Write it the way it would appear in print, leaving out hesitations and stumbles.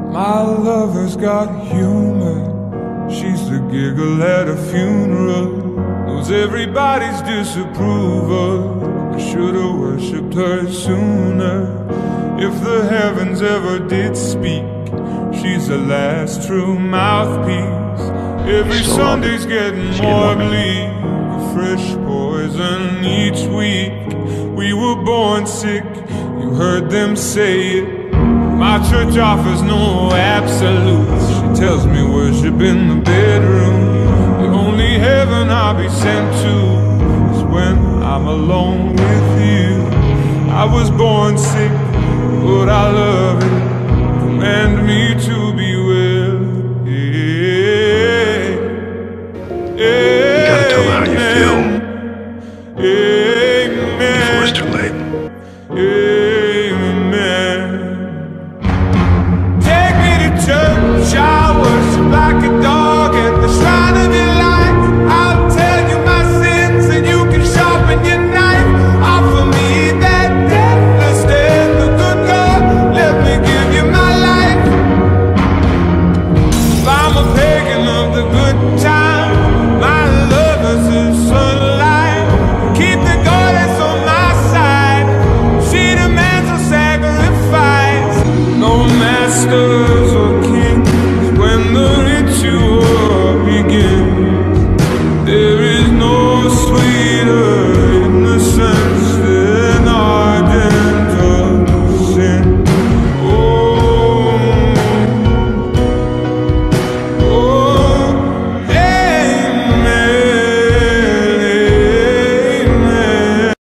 My lover's got humor. She's the giggle at a funeral. Knows everybody's disapproval. I should've worshipped her sooner. If the heavens ever did speak, she's the last true mouthpiece. Every Sunday's getting more bleak, a fresh poison each week. We were born sick, you heard them say it. My church offers no absolutes. She tells me worship in the bedroom. The only heaven I'll be sent to is when I'm alone with you. I was born sick, but I love it. Command me to be well. You gotta tell her how you feel before it's too late. Amen. Take me to church.